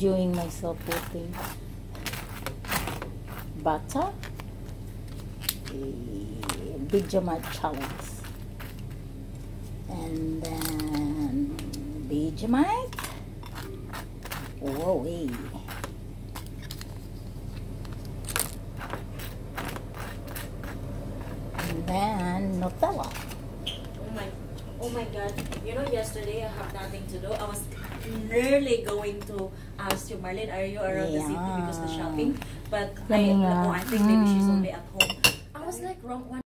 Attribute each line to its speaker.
Speaker 1: enjoying myself putting butter, Vegemite challenge, and then Vegemite. Whoa, hey. And then Nutella.
Speaker 2: Oh my God! You know, yesterday I have nothing to do. I was nearly going to ask you, Marlene, are you around the city because of the shopping? But I think maybe she's only at home. I was like wrong one.